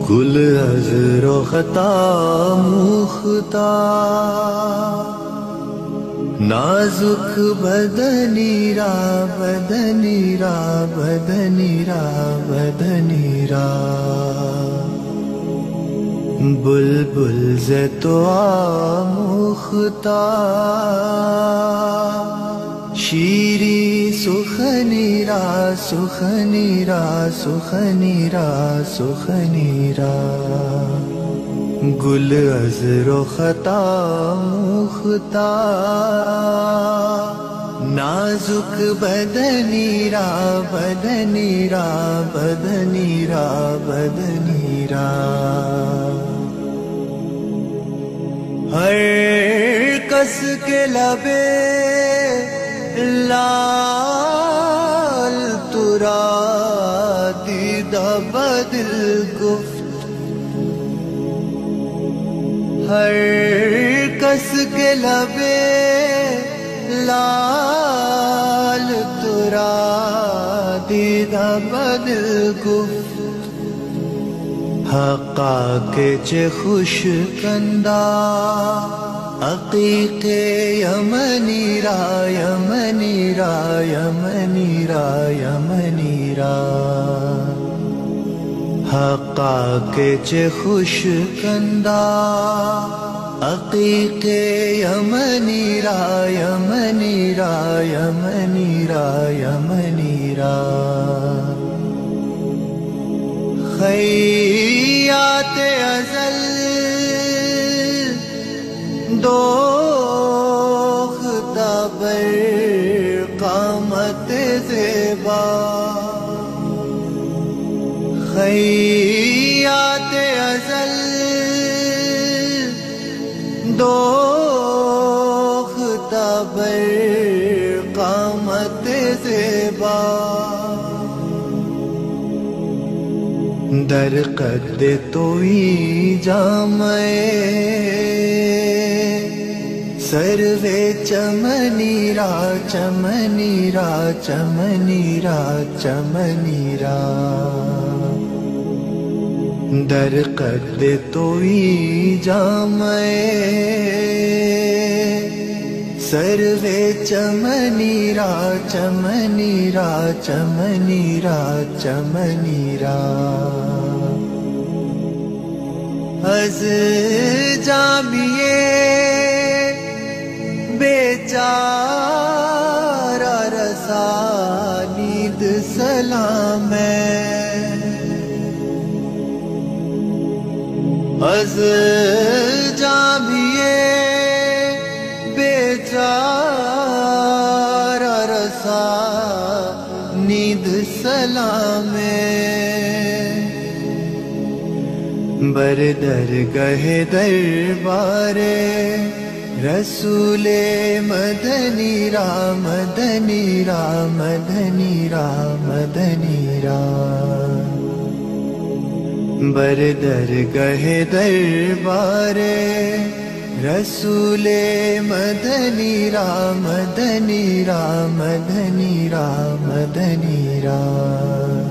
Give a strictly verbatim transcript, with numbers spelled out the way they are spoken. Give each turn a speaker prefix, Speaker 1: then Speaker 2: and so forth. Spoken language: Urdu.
Speaker 1: گل عذر و خطا مختار نازک بدنی را بدنی را بدنی را بدنی را بلبل ز تو آموختار شیری سخنی را سخنی را سخنی را سخنی را گل عذر و خطا مختار نازک بدنی را بدنی را بدنی را بدنی را ہر کس کے لبے لال ترا دیدہ بدل گفت ہر کس کے لبے لال ترا دیدہ بدل گفت حقا کے چے خوش کندہ عقیق یمنی را یمنی را یمنی را یمنی را حقا کے چے خوش کندہ عقیق یمنی را یمنی را یمنی را یمنی را خیات ازل دوختہ بر قامت زیبا خیات ازل دوختہ بر قامت زیبا در قد توئی جامع سروے چمنی را چمنی را چمنی را چمنی را در قد توئی جامع سروے چمنی را چمنی را چمنی را چمنی را از جامیے بیچارہ رسانید سلام ہے از جامیے بیچارہ رسانید سلام ہے بر درگہ دربار رسول مدنی را مدنی را مدنی را مدنی را بر درگہ دربار رسول مدنی را مدنی را مدنی را مدنی را